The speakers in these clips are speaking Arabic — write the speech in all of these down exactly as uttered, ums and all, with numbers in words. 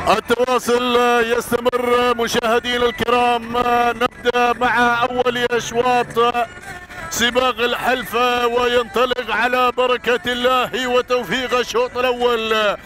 التواصل يستمر مشاهدينا الكرام. نبدأ مع أول أشواط سباق الحلفة وينطلق على بركة الله وتوفيق الشوط الأول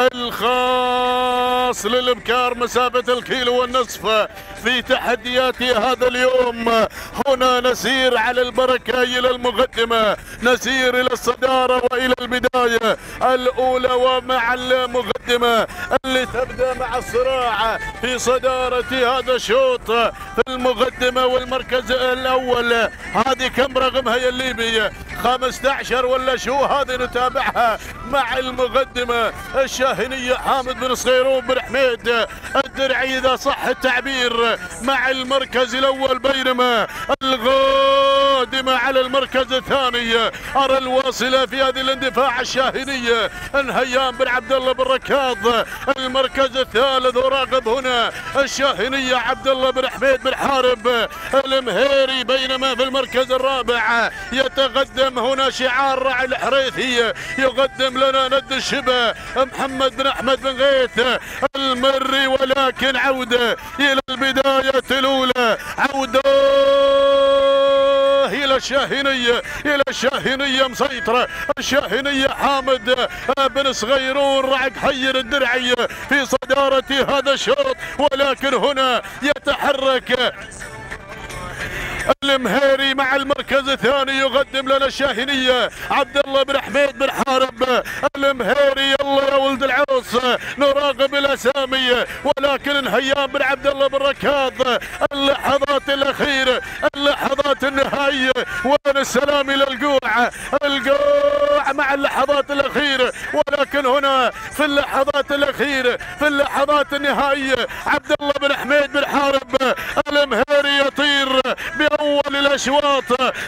الخاص للإبكار مسافة الكيلو والنصف في تحديات هذا اليوم. هنا نسير على البركة إلى المقدمة، نسير إلى الصدارة وإلى البداية الأولى ومع المقدمة اللي تبدأ مع الصراع في صدارة هذا الشوط في المقدمة والمركز الأول. هذه كم رقمها يا الليبي؟ خمسة عشر ولا شو هذه؟ نتابعها مع المقدمة الشاهنية حامد بن صغيرون بن حميد الدرعي إذا صح التعبير مع المركز الأول، بينما القادمة على المركز الثاني أرى الواصلة في هذه الاندفاع الشاهنية انهيان بن عبد الله بن ركاض. المركز الثالث وراقب هنا الشاهنية عبد الله بن حميد بن حارب المهيري، بينما في المركز الرابع يتقدم هنا شعار راعي الحريثي يقدم لنا ند الشبه محمد بن احمد بن غيث المري. ولكن عودة إلى البداية الأولى، عودة إلى الشاهنية، إلى الشاهنية مسيطرة الشاهنية حامد بن صغيرون رعق حير الدرعي في صدارة هذا الشوط. ولكن هنا يتحرك المهيري مع المركز الثاني يقدم لنا الشاهنية عبد الله بن حميد بن حارب المهيري. يلا يا ولد العوص نراقب الاسامي، ولكن انهيان بن عبد الله بن ركاض اللحظات الاخيره، اللحظات النهائيه. وين السلام الى القوع، القوع مع اللحظات الاخيره. ولكن هنا في اللحظات الاخيره في اللحظات النهائيه عبد الله بن حميد بن حارب المهيري يطير بأول الأشواط.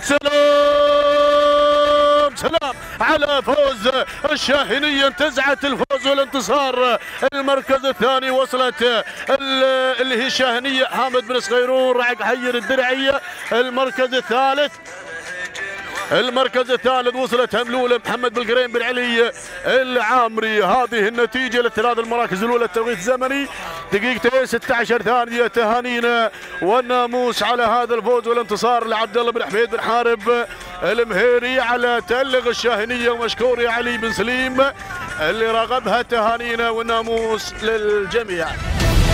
سلام سلام على فوز الشاهنية، انتزعت الفوز والانتصار. المركز الثاني وصلت اللي هي الشاهنية حامد بن صغيرون رعق حير الدرعية. المركز الثالث المركز الثالث وصلت هملولة محمد بالقرين بن علي العامري. هذه النتيجة للثلاث المراكز الأولى. التوقيت الزمني دقيقتين ستة عشر ثانية. تهانينا والناموس على هذا الفوز والانتصار لعبد الله بن حميد بن حارب المهيري على تألق الشاهنية. ومشكور يا علي بن سليم اللي راقبها. تهانينا والناموس للجميع.